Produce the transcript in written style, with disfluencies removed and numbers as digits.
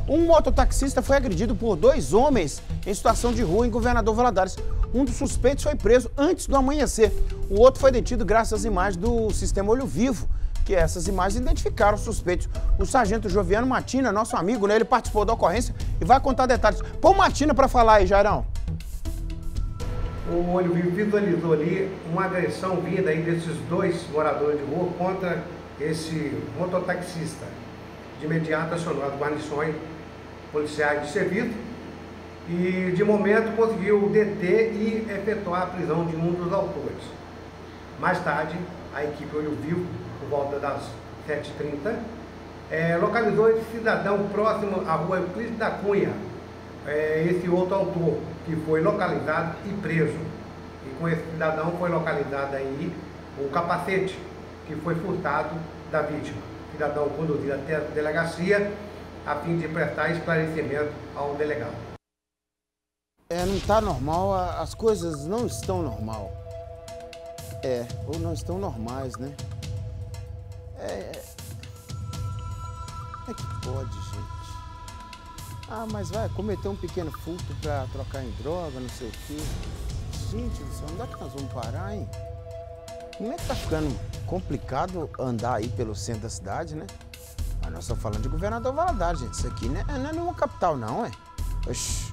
Um mototaxista foi agredido por 2 homens em situação de rua em Governador Valadares. Um dos suspeitos foi preso antes do amanhecer. O outro foi detido graças às imagens do Sistema Olho Vivo, que essas imagens identificaram os suspeitos. O sargento Joviano Matina, nosso amigo, né? Ele participou da ocorrência e vai contar detalhes. Põe o Matina para falar aí, Jairão. O Olho Vivo visualizou ali uma agressão vinda aí desses 2 moradores de rua contra esse mototaxista. De imediato acionou as guarnições policiais de serviço e de momento conseguiu deter e efetuar a prisão de um dos autores. Mais tarde, a equipe Olho Vivo, por volta das 7h30, localizou esse cidadão próximo à rua Euclides da Cunha, esse outro autor, que foi localizado e preso. E com esse cidadão foi localizado aí o capacete que foi furtado da vítima. O cidadão conduzido até a delegacia a fim de prestar esclarecimento ao delegado. Não está normal, as coisas não estão normal. Ou não estão normais, né? Como é que pode, gente? Mas vai cometer um pequeno furto para trocar em droga, não sei o quê. Gente do céu, onde é que nós vamos parar, hein? Como é que tá ficando complicado andar aí pelo centro da cidade, né? Mas nós estamos falando de Governador Valadares, gente. Isso aqui não é nenhuma capital, não, é? Oxi.